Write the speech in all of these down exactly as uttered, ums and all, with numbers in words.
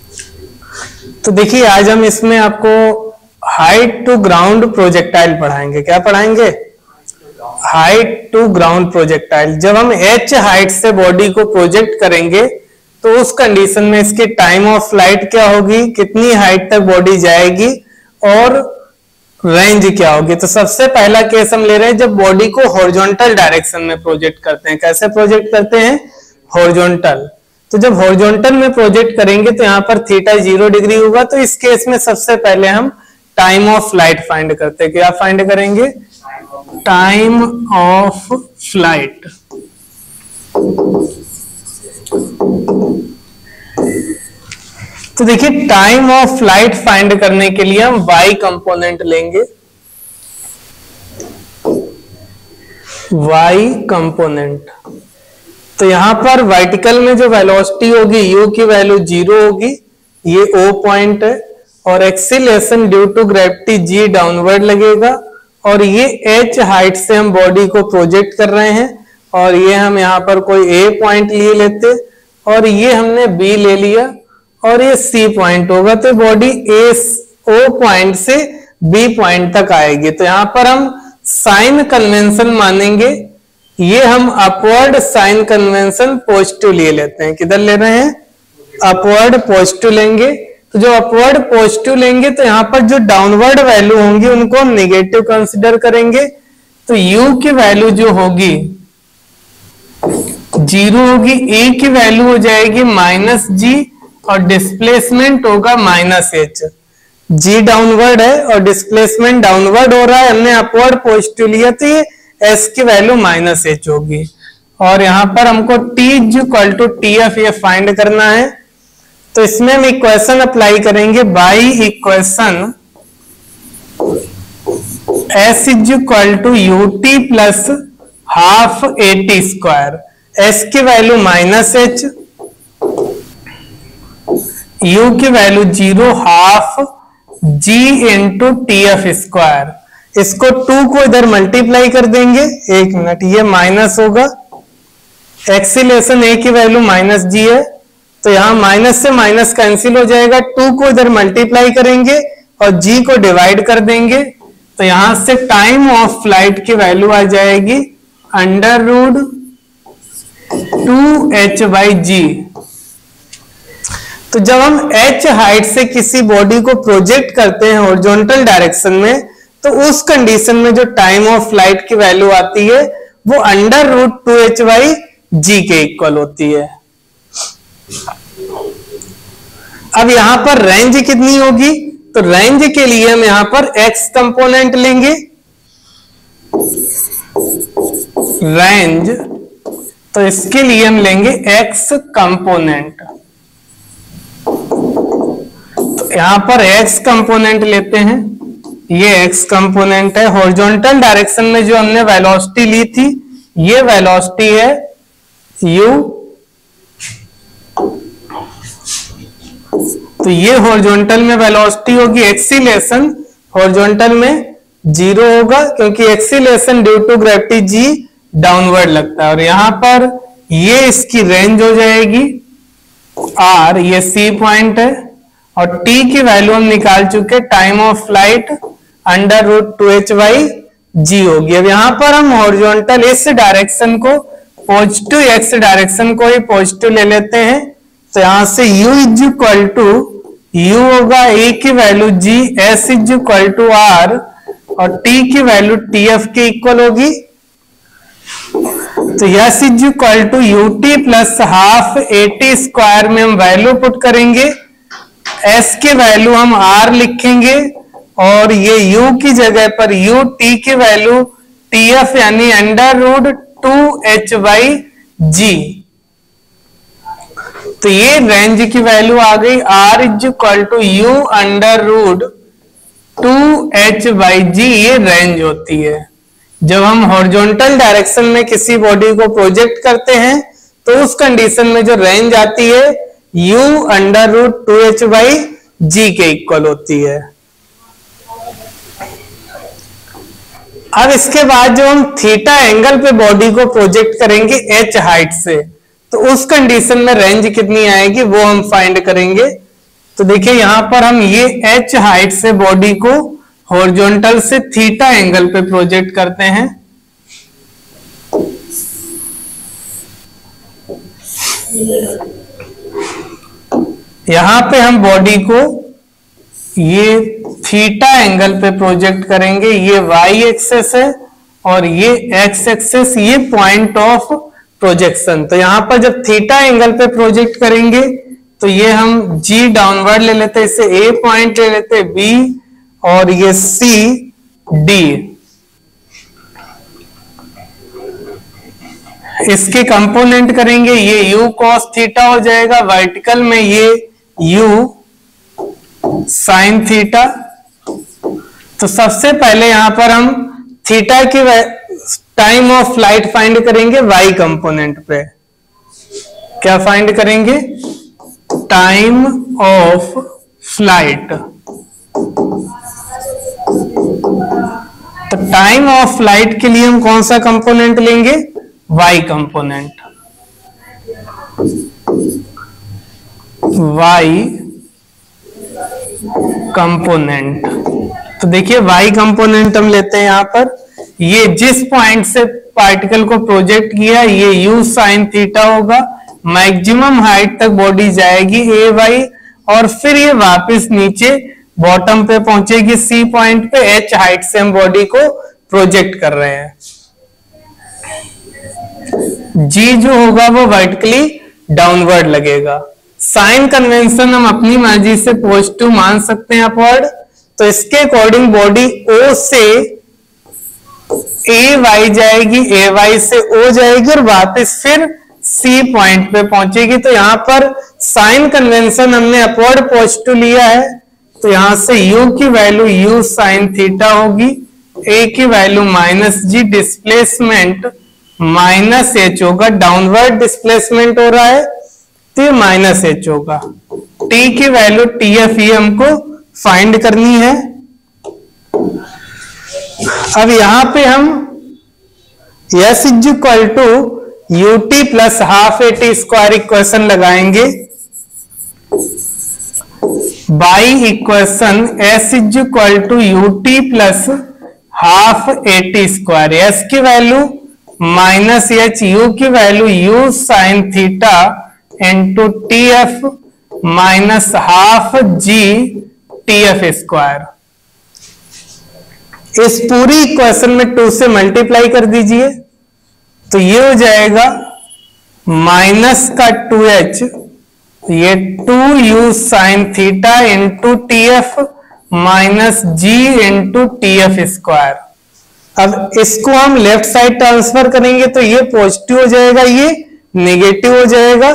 तो देखिए आज हम इसमें आपको हाइट टू ग्राउंड प्रोजेक्टाइल पढ़ाएंगे। क्या पढ़ाएंगे? Height to ground projectile. जब हम h हाइट से बॉडी को प्रोजेक्ट करेंगे तो उस कंडीशन में इसकी टाइम ऑफ फ्लाइट क्या होगी, कितनी हाइट तक बॉडी जाएगी और रेंज क्या होगी। तो सबसे पहला केस हम ले रहे हैं जब बॉडी को हॉरिजॉन्टल डायरेक्शन में प्रोजेक्ट करते हैं। कैसे प्रोजेक्ट करते हैं? हॉरिजॉन्टल। तो जब हॉरिजॉन्टल में प्रोजेक्ट करेंगे तो यहाँ पर थीटा जीरो डिग्री होगा। तो इस केस में सबसे पहले हम टाइम ऑफ फ्लाइट फाइंड करते हैं। क्या फाइंड करेंगे? Time of flight. तो देखिए टाइम ऑफ फ्लाइट फाइंड करने के लिए हम y कंपोनेंट लेंगे। y कंपोनेंट तो यहां पर वर्टिकल में जो वेलोसिटी होगी u की वैल्यू जीरो होगी, ये O पॉइंट है, और acceleration due to gravity g downward लगेगा, और ये h हाइट से हम बॉडी को प्रोजेक्ट कर रहे हैं, और ये हम यहां पर कोई a पॉइंट लिए लेते, और ये हमने b ले लिया, और ये C पॉइंट होगा। तो बॉडी ए O पॉइंट से B पॉइंट तक आएगी। तो यहां पर हम साइन कन्वेंशन मानेंगे, ये हम अपवर्ड साइन कन्वेंशन पॉजिटिव लिए लेते हैं। किधर ले रहे हैं? अपवर्ड पॉजिटिव लेंगे। तो जो अपवर्ड पॉजिटिव लेंगे तो यहां पर जो डाउनवर्ड वैल्यू होंगी उनको हम निगेटिव कंसिडर करेंगे। तो U की वैल्यू जो होगी जीरो होगी, A की वैल्यू हो जाएगी माइनस जी, और डिस्प्लेसमेंट होगा माइनस एच। जी डाउनवर्ड है और डिस्प्लेसमेंट डाउनवर्ड हो रहा है, हमने अपवर्ड पॉजिटिव लिया, तो ये एस की वैल्यू माइनस एच होगी। और यहां पर हमको T equal to T F ये फाइंड करना है। तो इसमें हम इक्वेशन अप्लाई करेंगे, by equation S is equal to U T plus half A T square. S की वैल्यू माइनस एच, U की value zero, half G into T F square. इसको टू को इधर मल्टीप्लाई कर देंगे, एक मिनट, ये माइनस होगा, एक्सीलरेशन A की वैल्यू माइनस जी है, तो यहां माइनस से माइनस कैंसिल हो जाएगा, टू को इधर मल्टीप्लाई करेंगे और G को डिवाइड कर देंगे। तो यहां से टाइम ऑफ फ्लाइट की वैल्यू आ जाएगी under root two H by G. तो जब हम h हाइट से किसी बॉडी को प्रोजेक्ट करते हैं हॉरिजॉन्टल डायरेक्शन में, तो उस कंडीशन में जो टाइम ऑफ फ्लाइट की वैल्यू आती है वो under root two H by G के इक्वल होती है। अब यहां पर रेंज कितनी होगी? तो रेंज के लिए हम यहां पर x कंपोनेंट लेंगे। रेंज तो इसके लिए हम लेंगे x कंपोनेंट। तो यहां पर x कंपोनेंट लेते हैं, ये x कंपोनेंट है। हॉरिजॉन्टल डायरेक्शन में जो हमने वेलोसिटी ली थी, ये वेलोसिटी है u। तो ये हॉरिजॉन्टल में वेलोसिटी होगी, एक्सीलरेशन हॉरिजॉन्टल में जीरो होगा, क्योंकि acceleration due to gravity g downward लगता है। और यहां पर ये इसकी रेंज हो जाएगी r, ये C पॉइंट है, और t की वैल्यू हम निकाल चुके, time of flight under root two H by G होगी। अब यहां पर हम हॉरिजॉन्टल इस डायरेक्शन को पॉजिटिव, x डायरेक्शन को ही पॉजिटिव ले लेते हैं। तो यहां से u is equal to u होगा a की value g, s is equal to r, और t की वैल्यू tf के इक्वल होगी। तो s is equal to U T plus half A T square में हम वैल्यू पुट करेंगे, s की वैल्यू हम r लिखेंगे, और ये u की जगह पर u, t की वैल्यू tf यानी under root two H by G. तो ये रेंज की वैल्यू आ गई, r is equal to U under root two H by G, ये रेंज होती है। जब हम हॉरिजॉन्टल डायरेक्शन में किसी बॉडी को प्रोजेक्ट करते हैं तो उस कंडीशन में जो रेंज आती है u under root two H by G के इक्वल होती है। अब इसके बाद जो हम थीटा एंगल पे बॉडी को प्रोजेक्ट करेंगे h हाइट से, तो उस कंडीशन में रेंज कितनी आएगी वो हम फाइंड करेंगे। तो देखिए यहां पर हम ये h हाइट से बॉडी को हॉरिजॉन्टल से थीटा एंगल पे प्रोजेक्ट करते हैं। यहां पे हम बॉडी को ये थीटा एंगल पे प्रोजेक्ट करेंगे। ये y एक्सेस है और ये x एक्सेस, ये पॉइंट ऑफ प्रोजेक्शन। तो यहां पर जब थीटा एंगल पे प्रोजेक्ट करेंगे तो ये हम g डाउनवर्ड ले लेते हैं, इसे a पॉइंट ले लेते हैं, b और ये c d। इसके कंपोनेंट करेंगे, ये u cos थीटा हो जाएगा, वर्टिकल में ये u sin थीटा। तो सबसे पहले यहां पर हम थीटा की टाइम ऑफ फ्लाइट फाइंड करेंगे y कंपोनेंट पे। क्या फाइंड करेंगे? Time of flight. तो टाइम ऑफ फ्लाइट के लिए हम कौन सा कंपोनेंट लेंगे? y component. y component. तो देखिए y कंपोनेंट हम लेते हैं यहां पर। ये जिस पॉइंट से पार्टिकल को प्रोजेक्ट किया ये u sin थीटा होगा। मैक्सिमम हाइट तक बॉडी जाएगी ए वाई और फिर ये वापस नीचे बॉटम पे पहुंचेगी सी पॉइंट पे। h हाइट से हम बॉडी को प्रोजेक्ट कर रहे हैं। g जो होगा वो वर्टिकली डाउनवर्ड लगेगा। साइन कन्वेंशन हम अपनी मर्जी से पॉजिटिव मान सकते हैं अपवर्ड। तो इसके अकॉर्डिंग बॉडी O से ए वाई जाएगी, ए वाई से O जाएगी और वापस फिर C पॉइंट पे पहुंचेगी। तो यहां पर साइन कन्वेंशन हमने अपवर्ड पॉजिटिव लिया है, तो यहां से U की वैल्यू U sin थीटा होगी, A की value minus G, displacement minus H होगा। डाउनवर्ड डिस्प्लेसमेंट हो रहा है तो ये माइनस एच होगा। T की वैल्यू टी एफ ये हमको फाइंड करनी है। अब यहां पे हम S is equal to U T plus half A T square equation लगाएंगे। By equation S is equal to U T plus half A T square. S की वैल्यू माइनस एच, U की value U sine theta into T F minus half G T F square. इस पूरी equation में to से multiply कर दीजिए तो ये हो जाएगा माइनस का टू एच, ये two U sine theta into T F minus G into T F square. अब इसको हम लेफ्ट साइड ट्रांसफर करेंगे तो ये पॉजिटिव हो जाएगा, ये नेगेटिव हो जाएगा।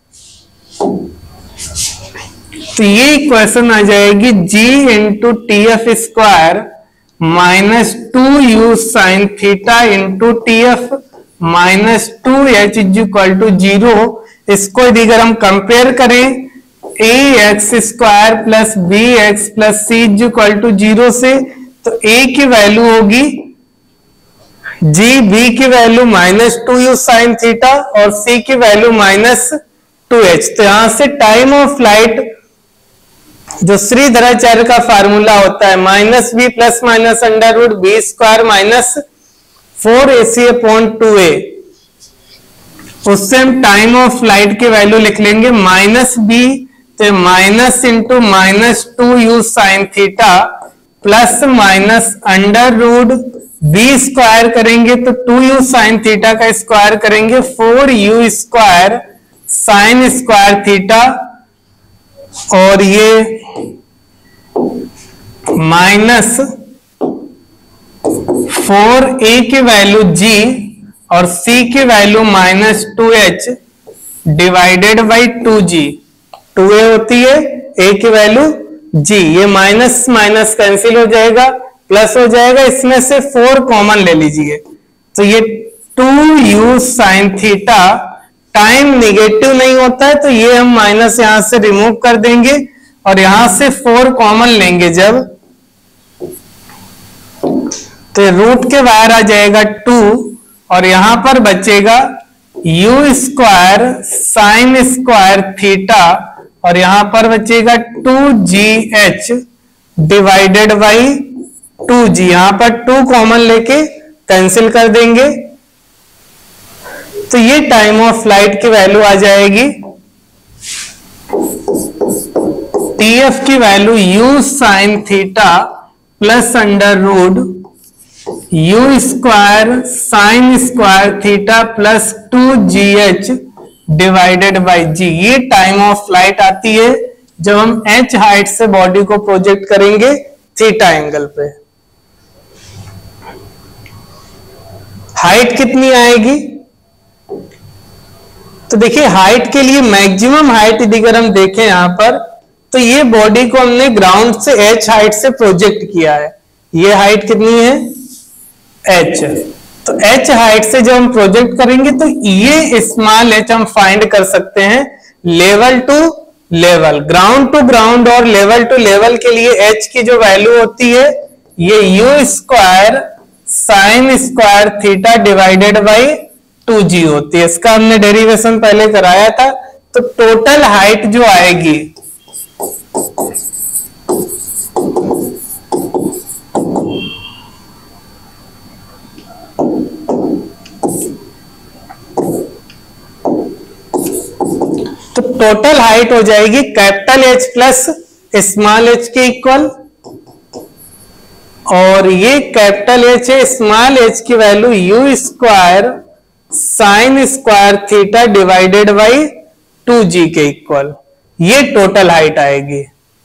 तो ये इक्वेशन आ जाएगी g into T F square minus two U sine theta into T F minus two H is equal to zero. इसको यदि अगर हम कंपेयर करें A X square plus B X plus C is equal to zero से, तो a की value होगी g, b की value minus two U sine theta और c की वैल्यू माइनस टू एच। तो यहां से टाइम ऑफ फ्लाइट जो श्रीधराचार्य का फार्मूला होता है minus B plus minus under root B square minus four A C upon two A, उससे हम टाइम ऑफ फ्लाइट की वैल्यू लिख लेंगे माइनस बी, तो minus into minus two U sine theta plus minus under root B square करेंगे तो two U sine theta का square करेंगे four U square sine square theta और ये माइनस फोर ए की वैल्यू जी और C की value minus two H divided by two G. Two A होती है, ए की वैल्यू जी, ये माइनस माइनस कैंसिल हो जाएगा, प्लस हो जाएगा, इसमें से फोर कॉमन ले लीजिए तो ये two U sine theta time negative नहीं होता है तो ये हम माइनस यहां से रिमूव कर देंगे और यहां से फोर कॉमन लेंगे जब, तो रूट के बाहर आ जाएगा टू और यहां पर बचेगा U square sine square theta और यहां पर बचेगा two G H divided by two G, यहां पर टू कॉमन लेके कैंसिल कर देंगे तो ये टाइम ऑफ फ्लाइट की वैल्यू आ जाएगी, टी एफ की value U sine theta plus under root U square sine square theta plus two G H divided by G. ये टाइम ऑफ फ्लाइट आती है जब हम एच हाइट से बॉडी को प्रोजेक्ट करेंगे थीटा एंगल पे। हाइट कितनी आएगी? तो देखिए हाइट के लिए मैक्सिमम हाइट यदि अगर हम देखें यहां पर, तो ये बॉडी को हमने ग्राउंड से एच हाइट से प्रोजेक्ट किया है। ये हाइट कितनी है? एच। तो एच हाइट से जब हम प्रोजेक्ट करेंगे तो ये स्मॉल एच हम फाइंड कर सकते हैं level to level, ground to ground और लेवल टू लेवल के लिए एच की जो वैल्यू होती है ये U square sine square theta divided by two G होती है। इसका हमने डेरिवेशन पहले कराया था। तो टोटल हाइट जो आएगी तो टोटल हाइट हो जाएगी capital H plus small H के इक्वल, और ये कैपिटल एच है, स्मॉल एच की value U square sine square theta divided by two G के इक्वल। ये टोटल हाइट आएगी।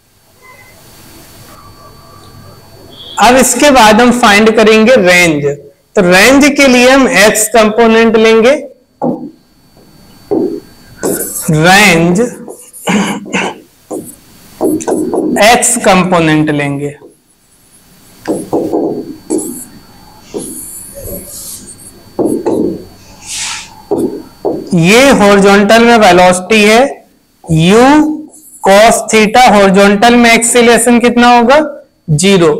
अब इसके बाद हम फाइंड करेंगे रेंज। तो रेंज के लिए हम एक्स कंपोनेंट लेंगे, रेंज एक्स कंपोनेंट लेंगे। ये हॉरिजॉन्टल में वेलोसिटी है u cos थीटा, हॉरिजॉन्टल में एक्सीलरेशन कितना होगा? जीरो।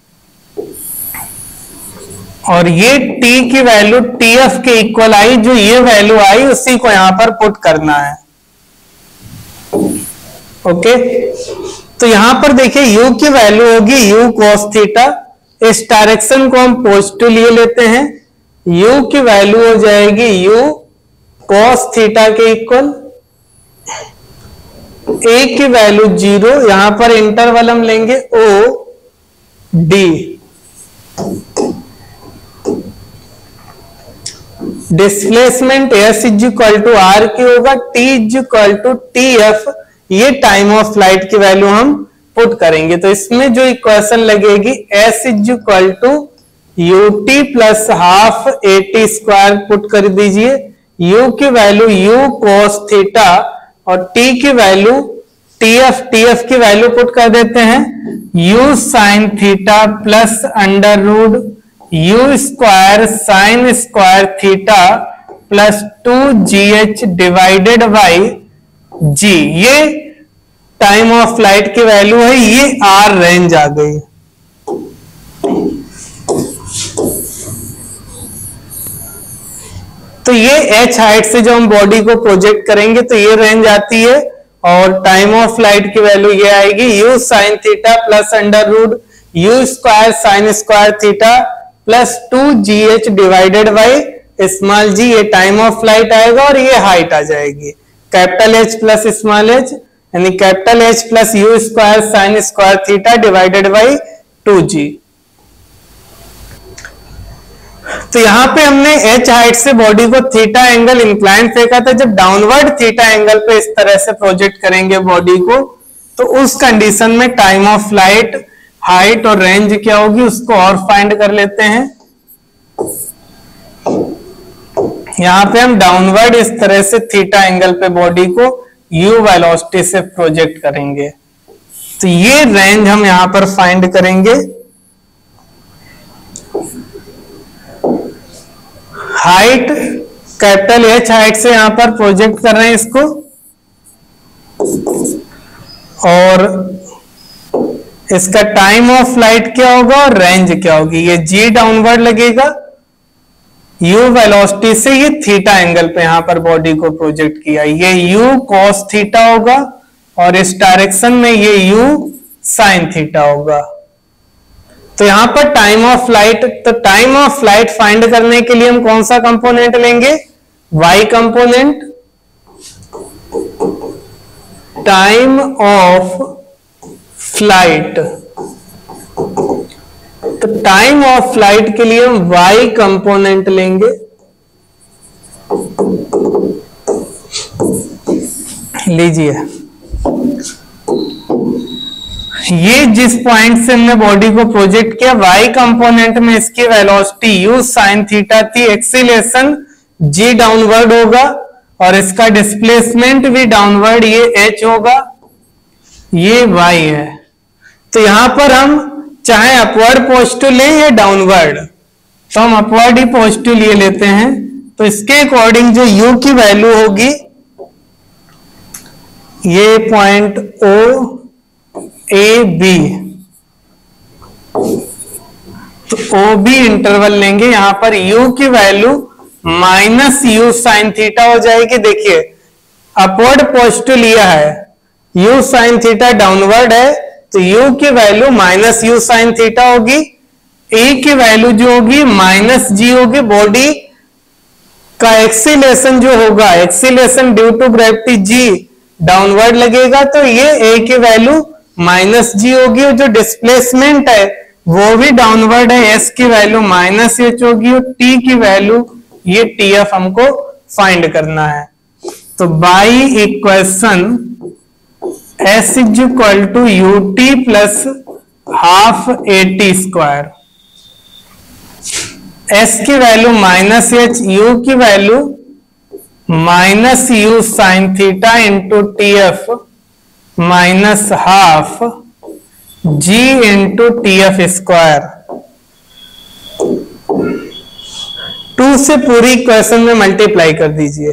और ये t की वैल्यू tf के इक्वल आई, जो ये वैल्यू आई उसी को यहां पर पुट करना है। ओके, तो यहां पर देखिए u की वैल्यू होगी u cos थीटा, इस डायरेक्शन को हम पॉजिटिव लिए लेते हैं, u की वैल्यू हो जाएगी u cos थीटा के इक्वल, a की वैल्यू जीरो, यहां पर इंटरवल हम लेंगे o d, displacement s is equal to R की होगा, t is equal to T F, ये टाइम ऑफ फ्लाइट की वैल्यू हम पुट करेंगे। तो इसमें जो इक्वेशन लगेगी s is equal to U T plus half A T square put कर दीजिए, u की वैल्यू u cos थीटा और t की वैल्यू tf, tf की वैल्यू पुट कर देते हैं u sine theta plus under root U square sine square theta plus two G H divided by G. ये टाइम ऑफ फ्लाइट की value है, ये आर रेंज आ गई। तो ये एच हाइट से जो हम बॉडी को प्रोजेक्ट करेंगे तो ये रेंज आती है, और टाइम ऑफ फ्लाइट की वैल्यू ये आएगी U sine theta plus under root U square sine square theta plus two G H divided by small G. ये टाइम ऑफ फ्लाइट आएगा और ये हाइट आ जाएगी capital H plus small H, यानी capital H plus U square sine square theta divided by two G. तो यहां पे हमने एच हाइट से बॉडी को थीटा एंगल इंक्लाइन फेंका था। जब डाउनवर्ड थीटा एंगल पे इस तरह से प्रोजेक्ट करेंगे बॉडी को, तो उस कंडीशन में टाइम ऑफ फ्लाइट, हाइट और रेंज क्या होगी उसको और फाइंड कर लेते हैं। यहां पे हम डाउनवर्ड इस तरह से थीटा एंगल पे बॉडी को u वेलोसिटी से प्रोजेक्ट करेंगे, तो ये रेंज हम यहां पर फाइंड करेंगे। हाइट कैपिटल एच हाइट से यहां पर प्रोजेक्ट कर रहे हैं इसको, और इसका टाइम ऑफ फ्लाइट क्या होगा और रेंज क्या होगी। ये g डाउनवर्ड लगेगा u वेलोसिटी से, ये थीटा एंगल पे यहां पर बॉडी को प्रोजेक्ट किया, ये u cos थीटा होगा और इस डायरेक्शन में ये u साइन थीटा होगा। तो यहां पर टाइम ऑफ फ्लाइट, तो टाइम ऑफ फ्लाइट फाइंड करने के लिए हम कौन सा कंपोनेंट लेंगे? y component. Time of flight, तो टाइम ऑफ फ्लाइट के लिए हम y कंपोनेंट लेंगे। लीजिए, ये जिस पॉइंट से हमने बॉडी को प्रोजेक्ट किया, y कंपोनेंट में इसकी वेलोसिटी u साइन थीटा थी, एक्सीलरेशन g डाउनवर्ड होगा और इसका डिस्प्लेसमेंट भी डाउनवर्ड, ये h होगा, ये y है। तो यहां पर हम चाहे अपवर्ड पॉजिटिव लें या डाउनवर्ड, तो हम अपवर्ड ही पॉजिटिव लिए लेते हैं। तो इसके अकॉर्डिंग जो u की वैल्यू होगी, ये पॉइंट O ए बी, तो ओ बी इंटरवल लेंगे। यहां पर u की value minus U sine theta हो जाएगी। देखिए, अपवर्ड पॉजिटिव लिया है, u साइन थीटा डाउनवर्ड है, तो u की value minus U sine theta होगी। a की वैल्यू जो होगी माइनस जी होगी। बॉडी का एक्सीलरेशन जो होगा, acceleration due to gravity g downward लगेगा, तो ये a की वैल्यू माइनस जी होगी और जो डिस्प्लेसमेंट है वो भी डाउनवर्ड है, s की वैल्यू माइनस एच होगी और t की वैल्यू ये tf हमको फाइंड करना है। तो by equation s is equal to U T plus half A T square, s की वैल्यू माइनस एच, u की value minus U sine theta into T F minus half G into T F square. Two से पूरी equation में multiply कर दीजिए।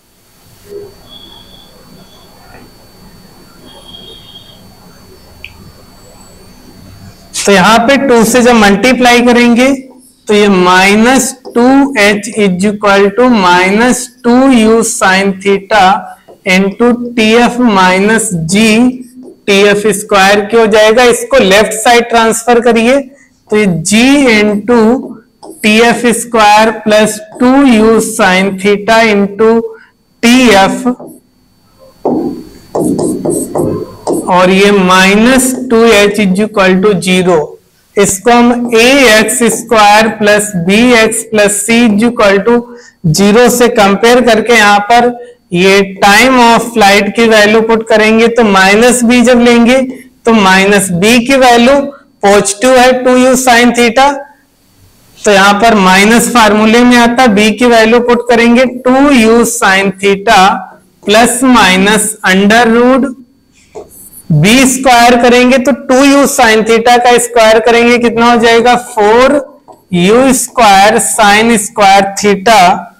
तो यहां पे टू से जब मल्टीप्लाई करेंगे तो ये minus two H is equal to minus two U sine theta into T F minus G T F square क्यों हो जाएगा। इसको लेफ्ट साइड ट्रांसफर करिए तो ये G into T F square plus two U sine theta into T F और ये minus two H is equal to zero. इसको हम A X square plus B X plus C is equal to zero से compare करके यहाँ पर ये time of flight की वैल्यू पुट करेंगे तो माइनस बी जब लेंगे तो माइनस बी की वैल्यू पॉजिटिव है टू यू साइन थीटा, तो यहां पर माइनस फार्मूले में आता, बी की वैल्यू पुट करेंगे two U sine theta plus minus under root B square करेंगे तो टू यू साइन थीटा का स्क्वायर करेंगे कितना हो जाएगा four U square sine square theta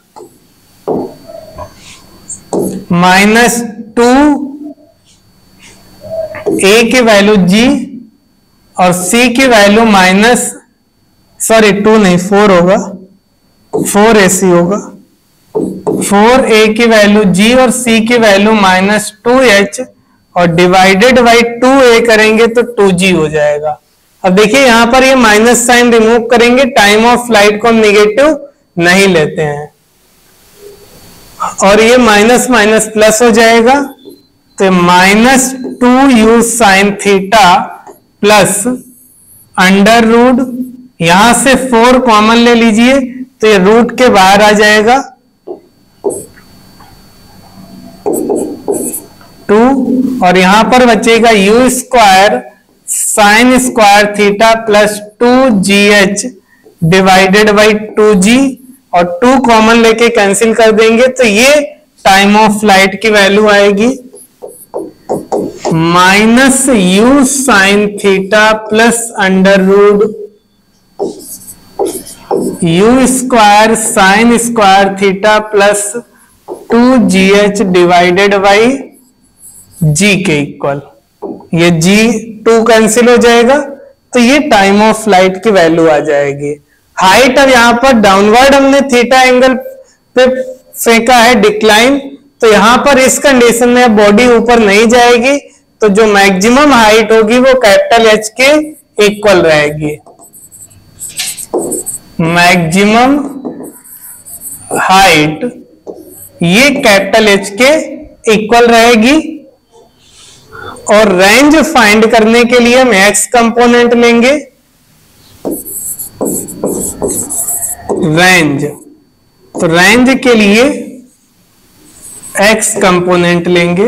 minus two A की वैल्यू जी और सी की वैल्यू माइनस सॉरी टू नहीं फोर होगा, फोर ए सी होगा, फोर ए की वैल्यू जी और सी की वैल्यू माइनस टू एच और डिवाइडेड बाई टू ए करेंगे तो टू जी हो जाएगा। अब देखिए यहां पर ये माइनस साइन रिमूव करेंगे, टाइम ऑफ फ्लाइट को हम निगेटिव नहीं लेते हैं और ये माइनस माइनस प्लस हो जाएगा तो minus two U sine theta plus under root, यहां से फोर कॉमन ले लीजिए तो ये रूट के बाहर आ जाएगा टू और यहां पर बचेगा U square sine square theta plus two G H divided by two G और टू कॉमन लेके कैंसिल कर देंगे तो ये टाइम ऑफ फ्लाइट की वैल्यू आएगी minus U sine theta plus under root U square sine square theta plus two G H divided by G के equal, ये जी टू कैंसिल हो जाएगा तो ये टाइम ऑफ फ्लाइट की वैल्यू आ जाएगी। हाइट अब यहां पर डाउनवर्ड हमने थीटा एंगल पे फेंका है डिक्लाइन तो यहां पर इस कंडीशन में बॉडी ऊपर नहीं जाएगी, तो जो मैक्सिमम हाइट होगी वो कैपिटल एच के इक्वल रहेगी। मैक्सिमम हाइट ये कैपिटल एच के इक्वल रहेगी। और रेंज फाइंड करने के लिए हम एक्स कंपोनेंट लेंगे। रेंज, तो रेंज के लिए एक्स कंपोनेंट लेंगे।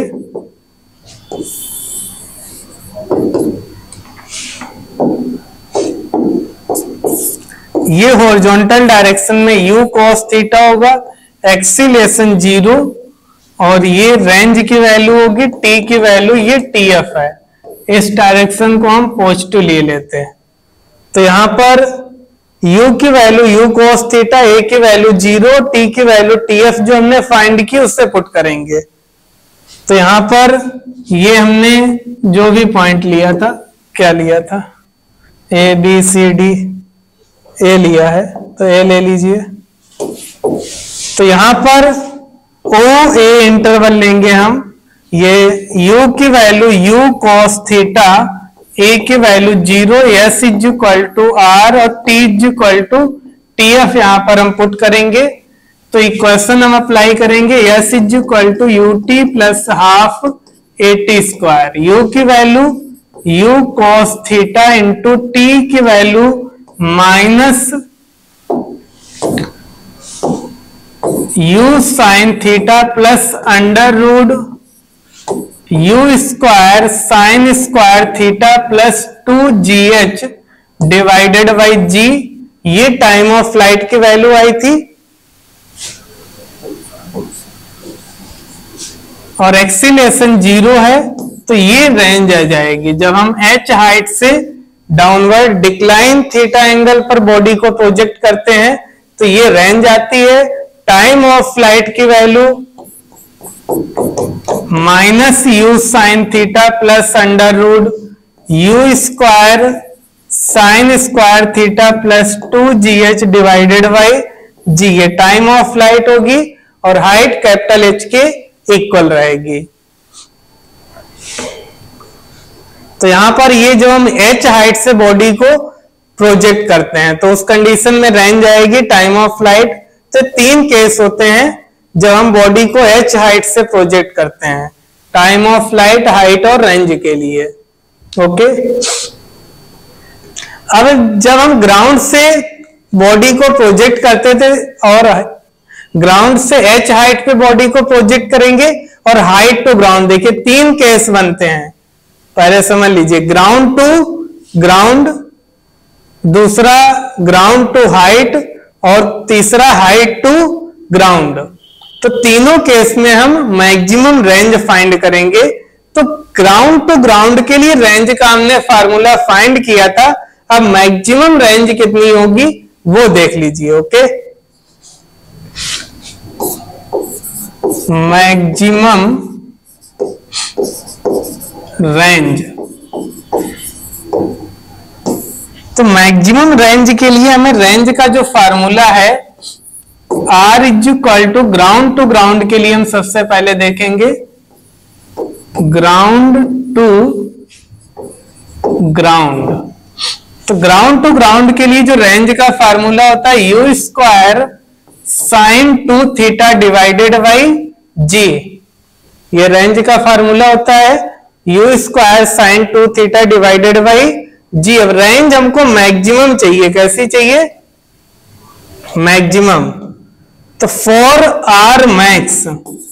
ये हॉरिजॉन्टल डायरेक्शन में u cos थीटा होगा, एक्सीलेशन जीरो, और ये रेंज की वैल्यू होगी, t की वैल्यू ये tf है। इस डायरेक्शन को हम पॉजिटिव ले लेते हैं। तो यहां पर u की value u cos theta, a की वैल्यू जीरो, t की वैल्यू tf जो हमने फाइंड की उससे पुट करेंगे। तो यहां पर ये हमने जो भी पॉइंट लिया था, क्या लिया था, a b c d, a लिया है तो a ले लीजिए। तो यहां पर o a इंटरवल लेंगे हम। ये u की value u cos theta, a की value zero, s is equal to r और t is equal to tf यहां पर हम पुट करेंगे। तो इक्वेशन हम अप्लाई करेंगे, s is equal to U T plus half A T square. u की value u cos theta into t की value minus u sine theta plus under root u square sine square theta plus two G H divided by G. ये time of flight की value आई थी। और acceleration zero है, तो ये range आ जाएगी। जब हम h हाइट से डाउनवर्ड डिक्लाइन थीटा एंगल पर बॉडी को प्रोजेक्ट करते हैं तो ये रेंज आती है। टाइम ऑफ फ्लाइट की value minus U sine theta plus under root U square sine square theta plus two G H divided by G. ये टाइम ऑफ फ्लाइट होगी और हाइट कैपिटल एच के इक्वल रहेगी। तो यहां पर ये जो हम h हाइट से बॉडी को प्रोजेक्ट करते हैं तो उस कंडीशन में रेंज आएगी टाइम ऑफ फ्लाइट। तो तीन केस होते हैं जब हम बॉडी को h हाइट से प्रोजेक्ट करते हैं, टाइम ऑफ फ्लाइट, हाइट और रेंज के लिए। ओके, अब जब हम ग्राउंड से बॉडी को प्रोजेक्ट करते थे और ग्राउंड से h हाइट पे बॉडी को प्रोजेक्ट करेंगे और हाइट टू ग्राउंड, देखिए तीन केस बनते हैं। पहले समझ लीजिए, ग्राउंड टू ग्राउंड, दूसरा ग्राउंड टू हाइट और तीसरा हाइट टू ग्राउंड। तो तीनों केस में हम मैक्सिमम रेंज फाइंड करेंगे। तो ग्राउंड टू ग्राउंड के लिए रेंज का हमने फार्मूला फाइंड किया था। अब मैक्सिमम रेंज कितनी होगी वो देख लीजिए। ओके, मैक्सिमम रेंज, तो मैक्सिमम रेंज के लिए हमें रेंज का जो फार्मूला है R is equal to ground to ground के लिए हम सबसे पहले देखेंगे ग्राउंड टू ग्राउंड। तो ग्राउंड टू ग्राउंड के लिए जो रेंज का फार्मूला होता है U square sine two theta divided by G. ये रेंज का फार्मूला होता है U square sine two theta divided by G. अब रेंज हमको मैक्सिमम चाहिए, कैसी चाहिए, मैक्सिमम। तो for R max,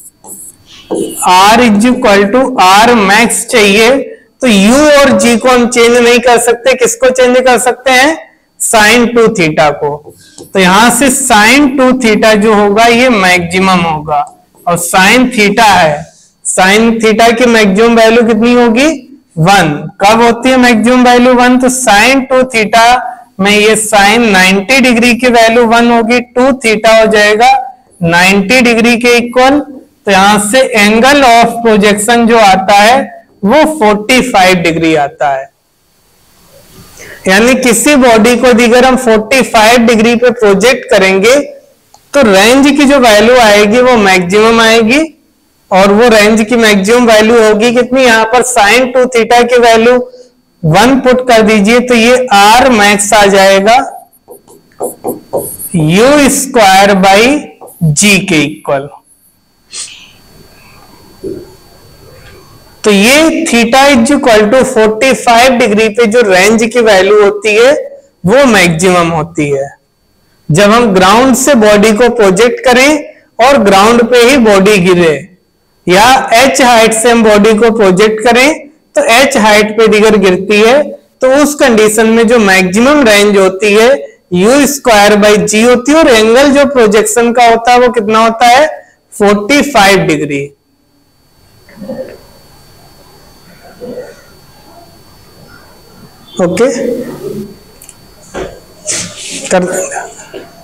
R is equal to R max चाहिए। तो यू और जी को हम चेंज नहीं कर सकते, किसको चेंज कर सकते हैं, साइन टू थीटा को। तो यहां से साइन टू थीटा जो होगा ये मैक्सिमम होगा और साइन थीटा है, साइन थीटा की मैक्सिमम वैल्यू कितनी होगी, वन। कब होती है मैक्सिमम वैल्यू वन, तो साइन टू थीटा में ये साइन नाइंटी डिग्री की वैल्यू वन होगी, टू थीटा हो जाएगा नाइंटी डिग्री के इक्वल। तो यहां से एंगल ऑफ प्रोजेक्शन जो आता है वो पैंतालीस डिग्री आता है। यानी किसी बॉडी को अगर हम पैंतालीस डिग्री पे प्रोजेक्ट करेंगे तो रेंज की जो वैल्यू आएगी वो मैक्सिमम आएगी और वो रेंज की मैक्सिमम वैल्यू होगी कितनी, यहां पर साइन टू थीटा की वैल्यू वन पुट कर दीजिए तो ये आर मैक्स आ जाएगा यू स्क्वायर बाई जी के इक्वल। तो ये theta is equal to forty five degree पे जो रेंज की वैल्यू होती है वो मैक्सिमम होती है जब हम ग्राउंड से बॉडी को प्रोजेक्ट करें और ग्राउंड पे ही बॉडी गिरे, या एच हाइट से हम बॉडी को प्रोजेक्ट करें तो एच हाइट पे अगर गिरती है तो उस कंडीशन में जो मैक्सिमम रेंज होती है यू स्क्वायर बाई जी होती है, और एंगल जो प्रोजेक्शन का होता है वो कितना होता है फोर्टी फाइव डिग्री। ओके कर देंगे।